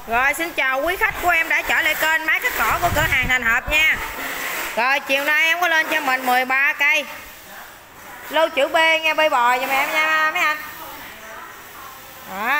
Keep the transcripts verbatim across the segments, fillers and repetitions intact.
Rồi xin chào quý khách của em đã trở lại kênh máy cắt cỏ của cửa hàng Thành Hợp nha. Rồi chiều nay em có lên cho mình mười ba cây lô chữ B nghe, bê bò giùm em nha mấy anh. Đó.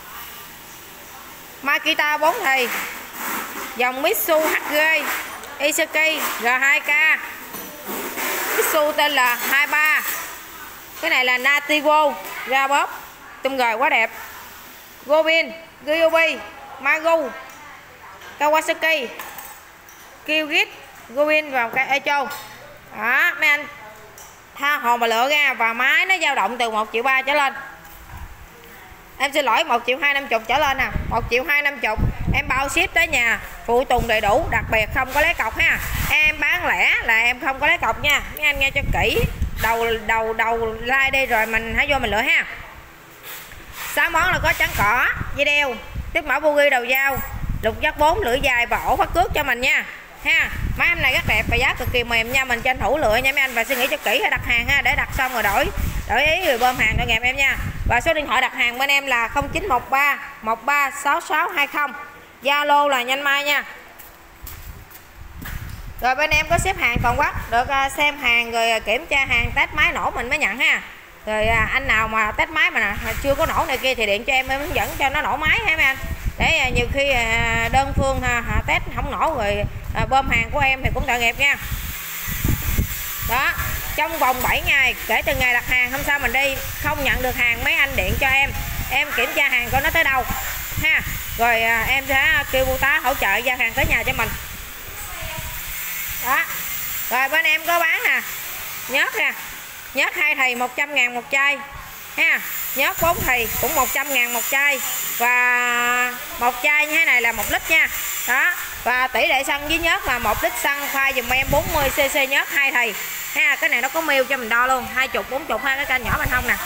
Makita bốn thì dòng Mitsu hát giê Isuki giê hai K, Mitsu tên là hai ba. Cái này là Nativo ra bóp tum gời quá đẹp. Gobin, Ryobi, Magu, Kawasaki, Kyrgyz, Gobin vào cái Echo. Đó mấy anh tha hồ mà lựa ra, và máy nó dao động từ một triệu ba trở lên. Em xin lỗi, một triệu hai năm mươi trở lên nè, một triệu hai năm mươi em bao ship tới nhà, phụ tùng đầy đủ, đặc biệt không có lấy cọc ha. Em bán lẻ là em không có lấy cọc nha. Mấy anh nghe cho kỹ. Đầu đầu đầu like đi rồi mình hãy vô mình lựa ha. Sáu món là có trắng cỏ, dây đeo, tiếp mẫu bugi đầu dao, lục giác bốn, lưỡi dài và ổ phát cước cho mình nha. Ha, máy em này rất đẹp và giá cực kỳ mềm nha, mình tranh thủ lựa nha mấy anh, và suy nghĩ cho kỹ để đặt hàng ha, để đặt xong rồi đổi đổi ý rồi bơm hàng cho nghiệp em nha. Và số điện thoại đặt hàng bên em là không chín một ba một ba sáu sáu hai không, Zalo là Nhanh Mai nha. Rồi bên em có xếp hàng toàn quốc, được xem hàng rồi kiểm tra hàng, test máy nổ mình mới nhận ha. Rồi anh nào mà test máy mà chưa có nổ này kia thì điện cho em, em hướng dẫn cho nó nổ máy ha mấy anh. Để nhiều khi đơn phương test không nổ rồi bơm hàng của em thì cũng tội nghiệp nha. Đó, trong vòng bảy ngày kể từ ngày đặt hàng, hôm sau mình đi không nhận được hàng, mấy anh điện cho em, em kiểm tra hàng của nó tới đâu ha. Rồi em sẽ kêu bưu tá hỗ trợ giao hàng tới nhà cho mình. Đó. Rồi bên em có bán nè, nhớt nè, nhớt hai thì một trăm ngàn một chai ha, nhớt bốn thì cũng một trăm ngàn một chai, và một chai như thế này là một lít nha. Đó, và tỷ lệ xăng với nhớt là một lít xăng pha dùm em bốn mươi xê xê nhớt hai thì ha. Cái này nó có miêu cho mình đo luôn, hai chục bốn chục ha, cái kênh nhỏ bên hông nè.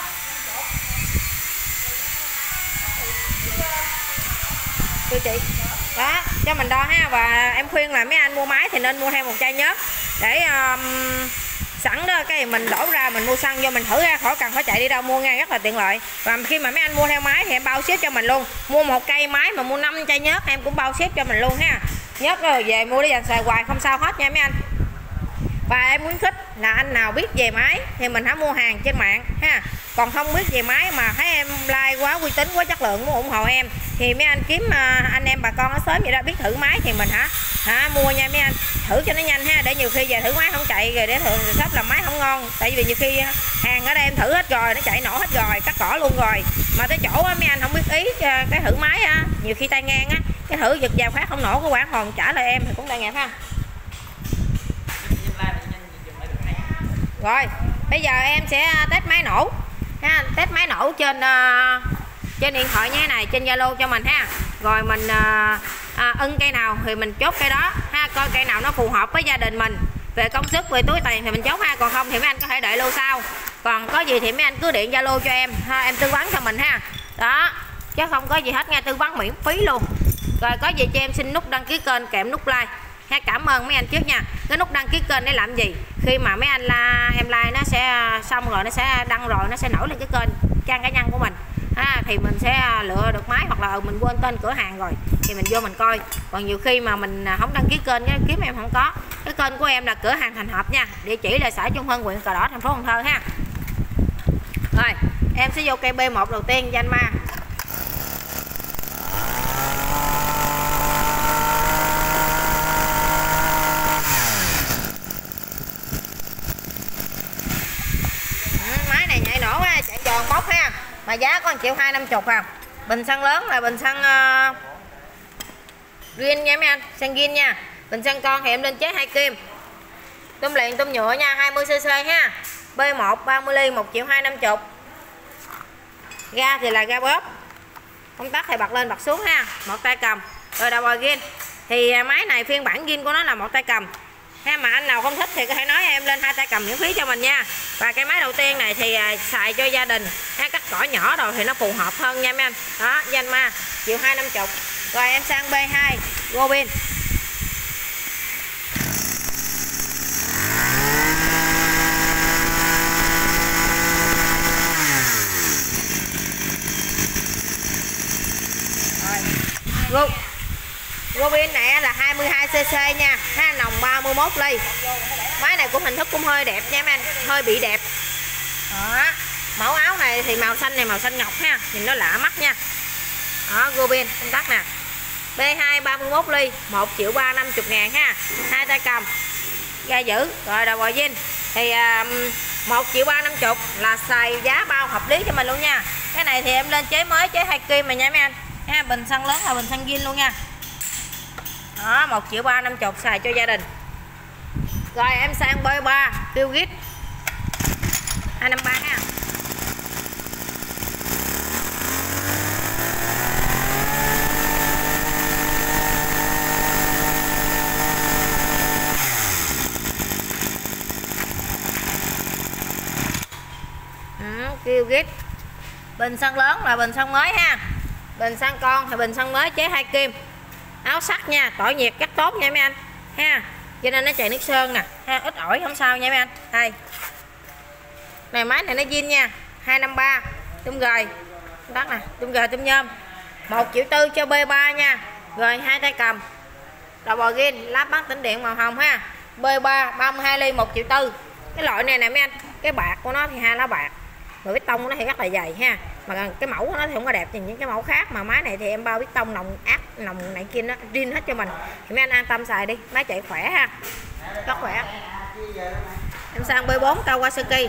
Thưa chị. Đó, cho mình đo ha. Và em khuyên là mấy anh mua máy thì nên mua thêm một chai nhớt để um, sẵn đó cái mình đổ ra mình mua xăng vô mình thử ra, khỏi cần phải chạy đi đâu mua nha, rất là tiện lợi. Và khi mà mấy anh mua theo máy thì em bao ship cho mình luôn, mua một cây máy mà mua năm chai nhớt em cũng bao ship cho mình luôn ha. Nhớt rồi về mua để dành xài hoài không sao hết nha mấy anh. Và em khuyến khích là anh nào biết về máy thì mình hãy mua hàng trên mạng ha. Còn không biết về máy mà thấy em like quá uy tín quá chất lượng muốn ủng hộ em thì mấy anh kiếm anh em bà con ở xóm vậy đó, biết thử máy thì mình hả hả mua nha mấy anh, thử cho nó nhanh ha, để nhiều khi về thử máy không chạy rồi để thường sắp làm máy không ngon. Tại vì nhiều khi hàng ở đây em thử hết rồi, nó chạy nổ hết rồi, cắt cỏ luôn rồi, mà tới chỗ mấy anh không biết ý cái thử máy á, nhiều khi tay ngang á, cái thử giật vào phát không nổ, cái quản hồn trả lại em thì cũng tội nghiệp ha. Rồi bây giờ em sẽ test máy nổ ha, test máy nổ trên uh, trên điện thoại như thế này, trên Zalo cho mình ha. Rồi mình uh, uh, ưng cây nào thì mình chốt cây đó ha, coi cây nào nó phù hợp với gia đình mình về công sức, về túi tiền thì mình chốt ha. Còn không thì mấy anh có thể đợi lưu sau, còn có gì thì mấy anh cứ điện Zalo cho em ha, em tư vấn cho mình ha. Đó, chứ không có gì hết nha, tư vấn miễn phí luôn. Rồi có gì cho em xin nút đăng ký kênh kèm nút like ha. Cảm ơn mấy anh trước nha. Cái nút đăng ký kênh để làm gì? Khi mà mấy anh la, em like nó sẽ xong rồi, nó sẽ đăng rồi, nó sẽ nổi lên cái kênh trang cá nhân của mình ha, thì mình sẽ lựa được máy, hoặc là mình quên tên cửa hàng rồi thì mình vô mình coi. Còn nhiều khi mà mình không đăng ký kênh kiếm em không có. Cái kênh của em là cửa hàng Thành Hợp nha, địa chỉ là xã Trung Hưng, huyện Cờ Đỏ, thành phố Cần Thơ ha. Rồi em sẽ vô cây B một đầu tiên, Danh Ma. Chạy giòn bốc ha, mà giá có một triệu hai năm chục à. Bình xăng lớn là bình xăng uh, riêng nha mấy anh, xăng riêng nha. Bình xăng con thì em lên chế hai kim, tôm liền tôm nhựa nha, hai mươi xê xê ha. B một ba mươi ly một triệu hai năm chục. Ga thì là ga bóp, công tắc thì bật lên bật xuống ha, một tay cầm. Rồi đầu bò gin thì máy này phiên bản gin của nó là một tay cầm ha, mà anh nào không thích thì có thể nói em lên hai tay cầm miễn phí cho mình nha. Và cái máy đầu tiên này thì xài cho gia đình ha, cắt cỏ nhỏ rồi thì nó phù hợp hơn nha mấy anh. Đó, Danh Ma triệu hai năm chục. Rồi em sang B hai Gobin. Robin này là hai mươi hai xê xê nha ha, nòng ba mươi mốt ly. Máy này của hình thức cũng hơi đẹp nha mấy anh, hơi bị đẹp đó. Mẫu áo này thì màu xanh này màu xanh ngọc ha, nhìn nó lạ mắt nha đó. Robin công tắc nè, bê hai ba mươi mốt ly, một triệu ba năm mươi ngàn ha, hai tay cầm ga giữ. Rồi đầu bò zin thì um, một triệu ba năm mươi là xài giá bao hợp lý cho mình luôn nha. Cái này thì em lên chế mới, chế hai kim mà nha mấy anh ha. Bình xăng lớn là bình xăng zin luôn nha đó, một triệu ba năm mươi xài cho gia đình. Rồi em sang bê ba tiêu gít hai năm ba ha. Kêu ghét. Bình xăng lớn là bình xăng mới ha, bình xăng con thì bình xăng mới chế hai kim. Áo sắt nha, tỏi nhiệt rất tốt nha mấy anh ha, cho nên nó chạy nước sơn nè ha, ít ỏi không sao nha mấy anh. Đây này, máy này nó zin nha, hai năm ba tôm gời đất nè, tôm gời tôm nhôm, một triệu tư cho bê ba nha. Rồi hai tay cầm, đầu bò gin, lắp bắt tĩnh điện màu hồng ha, bê ba ba mươi hai ly một triệu tư. Cái loại này nè mấy anh, cái bạc của nó thì hai lá bạc, rồi bít tông nó thì rất là dày ha, mà cái mẫu của nó thì không có đẹp như những cái mẫu khác. Mà máy này thì em bao bít tông nòng áp nòng này kia nó riêng hết cho mình, thì mấy anh an tâm xài đi, máy chạy khỏe ha, rất khỏe. Em sang bê bốn Kawasaki.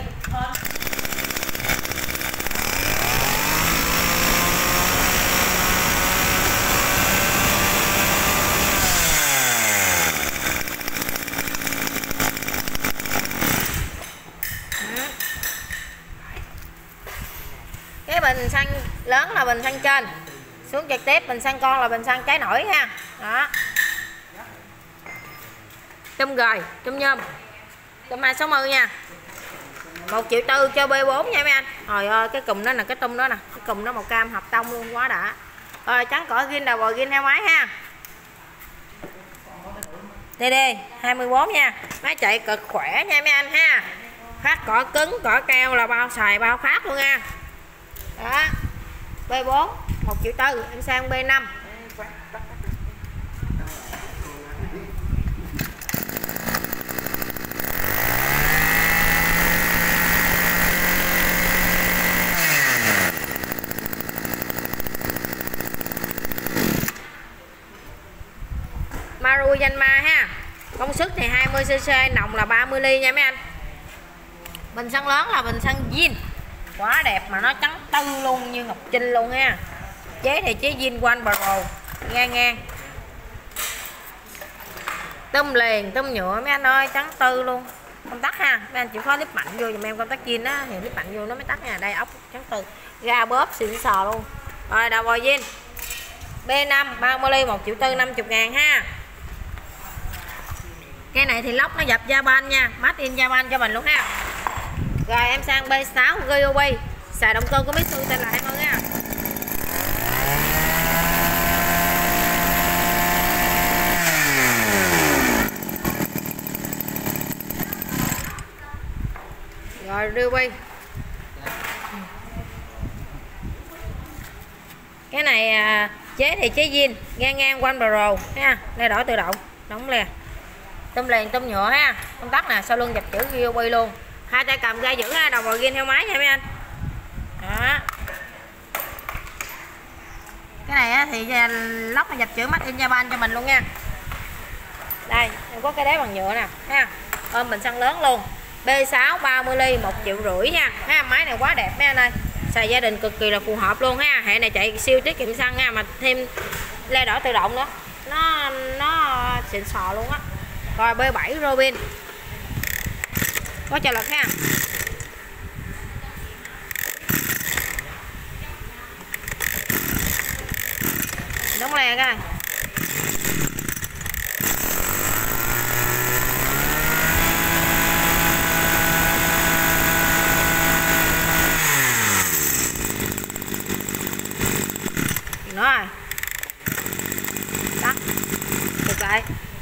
Cái bình xăng lớn là bình xăng trên, xuống trực tiếp bình xăng con là bình xăng cháy nổi ha đó. Tôm gời, tôm nhôm, tôm hai sáu mươi nha, một triệu tư cho bê bốn nha mấy anh. Trời ơi cái cùm đó là cái tôm đó nè, cái cùm đó màu cam hợp tông luôn, quá đã. Rồi trắng cỏ gin đầu bò gin hai máy ha, tê đê hai mươi bốn nha, máy chạy cực khỏe nha mấy anh ha. Phát cỏ cứng cỏ keo là bao xài bao phát luôn nha đó. bê bốn một triệu tư. Em sang bê năm. Maru Yanma ha, công suất thì hai mươi xê xê, nòng là ba mươi ly nha mấy anh. Bình xăng lớn là bình xăng zin, quá đẹp mà nó trắng tư luôn như ngọc trinh luôn ha. Chế thì chế zin quanh bờ rồ ngang ngang, tôm liền tôm nhựa mấy anh ơi, trắng tư luôn. Công tắc ha, mấy anh chịu khó clip mạnh vô dùm em công tắc zin á, thì clip mạnh vô nó mới tắt nha. Đây ốc trắng tư, ga bóp xịn sò luôn. Rồi đầu bò zin bê năm ba mươi ly một triệu tư năm mươi ngàn ha. Cái này thì lóc nó dập Japan nha, made in Japan cho mình luôn ha. Rồi em sang bê sáu Ryobi, xài động cơ của Mitsubishi tên là em ơn nha. Rồi Ryobi, cái này à, chế thì chế zin, ngang ngang quanh bờ rồ ha, đây đổi tự động, đóng lè, tôm liền tôm nhựa ha, công tắc nè, sau lưng dập chữ Ryobi luôn, hai tay cầm ga giữ ha, đầu bò gin theo máy nha mấy anh đó. Cái này á, thì lóc là dập chữ made in Japan cho mình luôn nha. Đây em có cái đế bằng nhựa nè ha, ôm bình xăng lớn luôn, bê sáu ba mươi ly một triệu rưỡi nha ha. Máy này quá đẹp mấy anh ơi, xài gia đình cực kỳ là phù hợp luôn ha. Hệ này chạy siêu tiết kiệm xăng nha, mà thêm le đỏ tự động nữa, nó nó xịn sò luôn á. Rồi bê bảy Robin có trợ lực ha. Đóng le coi. Nữa rồi. Tắt. Được lại.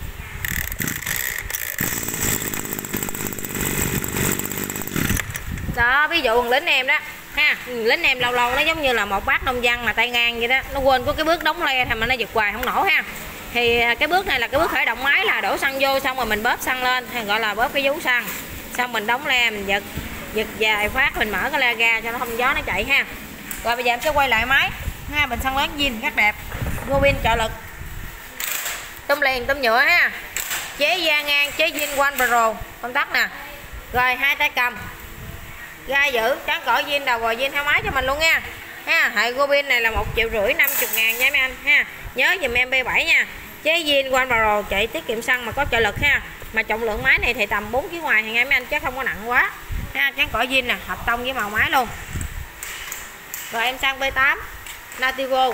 Đó, ví dụ lính em đó ha, lính em lâu lâu nó giống như là một bác nông dân mà tay ngang vậy đó, nó quên có cái bước đóng le thì mà nó giật hoài không nổ ha. Thì cái bước này là cái bước khởi động máy, là đổ xăng vô xong rồi mình bóp xăng lên, hay gọi là bóp cái vú xăng, xong mình đóng le, mình giật giật dài phát, mình mở cái le ra cho nó không gió nó chạy ha. Rồi bây giờ em sẽ quay lại máy ha. Bình xăng lớn zin rất đẹp, ngô pin trợ lực, tôm liền tôm nhựa ha, chế da ngang, chế zin One Pro công tắc nè. Rồi hai tay cầm, ga giữ, trắng cỏ zin, đầu vòi zin theo máy cho mình luôn nha ha. Hệ ngô pin này là một triệu rưỡi năm mươi ngàn nha mấy anh ha. Nhớ dùm em B bảy nha, chế zin One Pro, chạy tiết kiệm xăng mà có trợ lực ha. Mà trọng lượng máy này thì tầm bốn ki lô gam ngoài hàng em mấy anh, chứ không có nặng quá ha. Trắng cỏ zin nè, hợp tông với màu máy luôn. Rồi em sang B tám Nativo.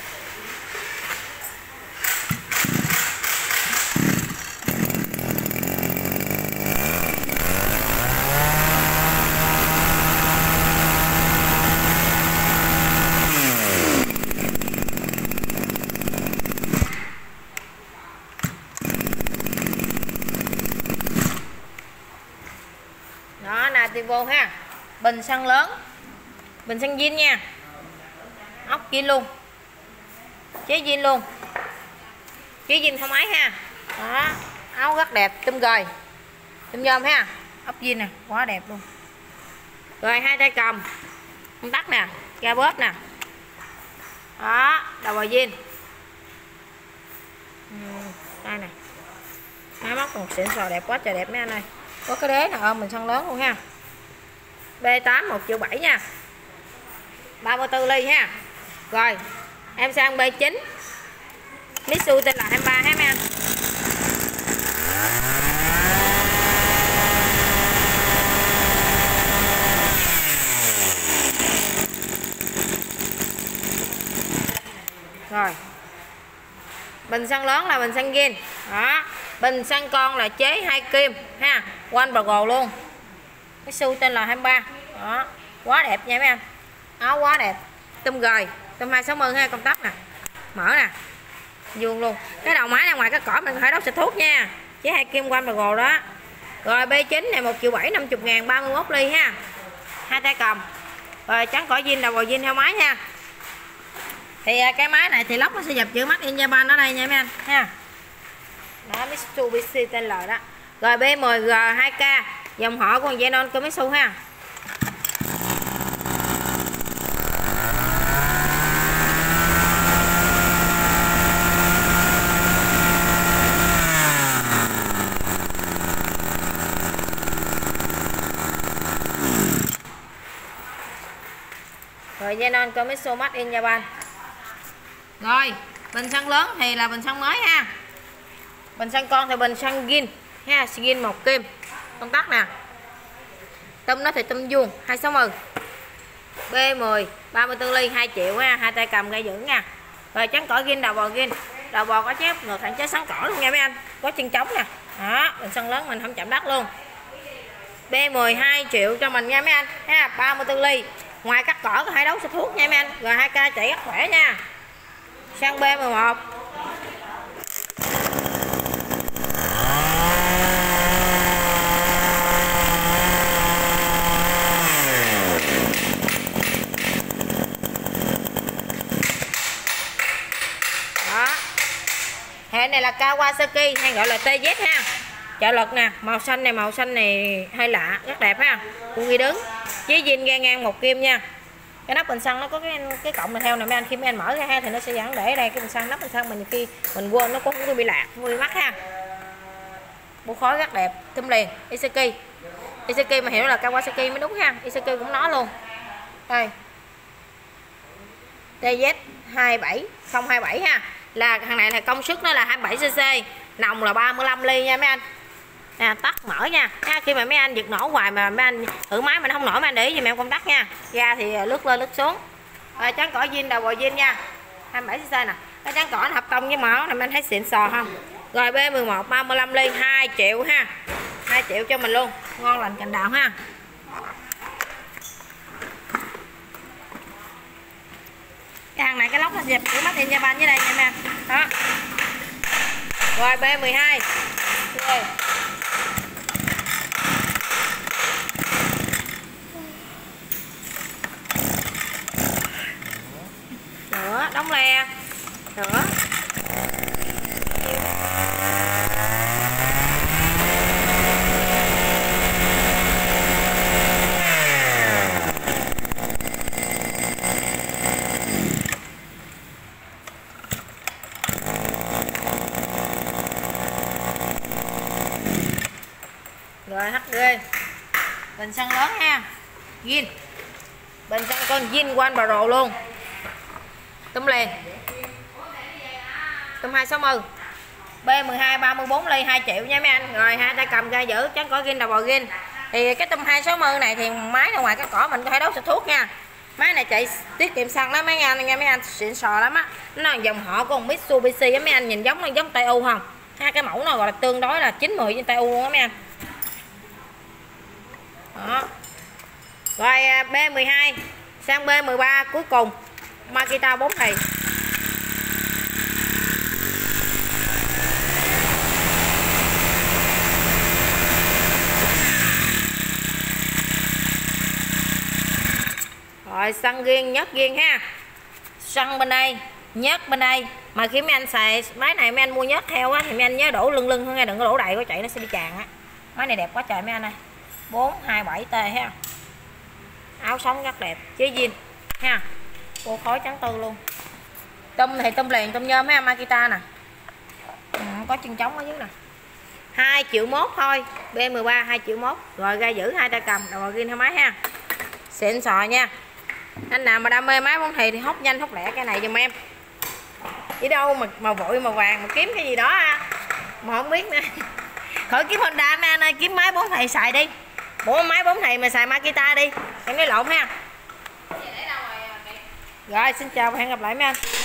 Đó, Nativo ha. Bình xăng lớn, bình xăng zin nha, ốc zin luôn, chế zin luôn, chế zin theo máy ha. Đó, áo rất đẹp, tôm gời, tôm nhôm ha, ốc zin nè, quá đẹp luôn. Rồi hai tay cầm, công tắc nè, ga bóp nè. Đó, đầu vòi zin. Đây nè, máy móc còn xịn sò đẹp quá trời đẹp mấy anh ơi. Có cái đế nè, ôm mình xăng lớn luôn ha. B tám một triệu bảy nha, ba mươi tư ly ha. Rồi em sang B chín Mitsubishi tên là hai mươi ba ha mấy anh. Rồi bình xăng lớn là bình xăng zin. Đó, bình xăng con là chế hai kim ha, One Pro luôn. Cái su tên là hai mươi ba. Đó, quá đẹp nha mấy anh, áo quá đẹp, tôm gời, tôm hai sáu mươi ha, công tắc nè, mở nè, vuông luôn. Cái đầu máy này ngoài cái cỏ mình có thể đốt xịt thuốc nha, chế hai kim One Pro đó. Rồi B chín này một triệu bảy năm mươi ngàn, ba mươi mốt ly ha, hai tay cầm. Rồi trắng cỏ zin, đầu vòi zin theo máy nha. Thì cái máy này thì lóc nó sẽ dập chữ Made in Japan ở đây nha mấy anh ha. Đó, Mitsubishi tên L đó. Rồi B mười G hai K, dòng họ của Zenon Komatsu ha. Rồi Zenon Komatsu Made in Japan. Rồi bình xăng lớn thì là bình xăng mới ha, bình xăng con thì bình xăng zin ha, zin một kim, công tắc nè, tôm nó thì tôm vuông hai sáu mươi. B mười ba mươi tư ly hai triệu ha, hai tay cầm gây giữ nha. Rồi trắng cỏ zin, đầu bò zin, đầu bò có chép ngược thẳng chế sáng cỏ luôn nha mấy anh, có chân trống nè. Đó, bình xăng lớn mình không chạm đất luôn. B mười hai triệu cho mình nha mấy anh ha, ba mươi tư ly, ngoài cắt cỏ có thể đấu xịt thuốc nha mấy anh. Rồi hai K chạy rất khỏe nha. Sang B mười một. Đó, hệ này là Kawasaki hay gọi là tê dét ha, trợ lực nè, màu xanh này, màu xanh này hơi lạ, rất đẹp ha. Con ghi đứng, chế zin ga ngang một kim nha. Cái nắp bình xăng nó có cái cái cọng này theo nè mấy anh, khi mấy anh mở ra ha thì nó sẽ vẫn để ở đây. Cái bình xăng, nắp bình xăng mình khi mình quên nó cũng không có bị lạc, không bị mắc ha. Bộ khói rất đẹp, tôm liền, Iseki. Iseki mà hiểu là Kawasaki mới đúng ha, Iseki cũng nói luôn. Đây, tê dét hai bảy không hai bảy ha, là thằng này là công suất nó là hai mươi bảy xê xê, nòng là ba mươi lăm ly nha mấy anh. À, tắt mở nha ha. Khi mà mấy anh giật nổ hoài mà mấy anh thử máy mình không nổi, mấy anh để ý giùm em công tắc nha, ra thì lướt lên lướt xuống. Rồi trắng cỏ zin, đầu bò zin nha, hai mươi bảy xê xê nè. Cái trắng cỏ nó hợp tông với màu này, mấy anh thấy xịn sò không. Rồi B mười một ba mươi lăm ly hai triệu ha, hai triệu cho mình luôn, ngon lành cành đào ha. Cái hàng này cái lóc nó dẹp chữ Made in Japan dưới đây nha mấy anh. Đó. Rồi B mười hai. Rồi. Nữa, đóng le. Nữa. Rồi hắt ghê. Bình xăng lớn ha. Zin. Bình xăng con Zin One Pro luôn. Tôm liền. Tôm hai sáu mươi. B mười hai ba mươi bốn ly hai triệu nha mấy anh. Rồi hai tay cầm ra giữ trắng cỏ gin đầu bò gin. Thì cái tôm hai sáu mươi này thì máy ra ngoài cái cỏ mình có thể đốt xịt thuốc nha. Máy này chạy tiết kiệm xăng lắm mấy anh nghe mấy anh, xịn sò lắm á. Nó là dòng họ của Mitsubishi á mấy anh, nhìn giống giống tê u không? Ha, cái mẫu này gọi là tương đối là chín mười trên tê u luôn á mấy anh. Đó. Rồi B mười hai sang B mười ba cuối cùng Makita bốn thì. Rồi xăng riêng nhớt riêng ha. Xăng bên đây, nhớt bên đây. Mà khi mấy anh xài máy này mấy anh mua nhớt theo á thì mấy anh nhớ đổ lưng lưng thôi nha, đừng có đổ đầy quá chạy nó sẽ bị tràn á. Máy này đẹp quá trời mấy anh ơi. bốn hai bảy T ha. Áo sống rất đẹp, chế zin ha. Cô khói trắng tư luôn. Tôm thì tôm liền, tôm nhôm mấy anh Makita nè. Ừ, có chân trống ở dưới nè. hai triệu mốt thôi, B mười ba hai triệu mốt. Rồi ra giữ hai tay cầm, đầu ghi theo máy ha. Xịn sò nha. Anh nào mà đam mê máy bóng thì thì hốt nhanh hốt lẹ cái này giùm em. Đi đâu mà mà vội mà vàng mà kiếm cái gì đó à. Mà không biết nữa. Khỏi kiếm Honda mấy anh ơi, kiếm máy bóng thầy xài đi. Bộ máy bóng thầy mà xài Makita đi. Em nói lộn ha. Rồi xin chào và hẹn gặp lại mấy anh.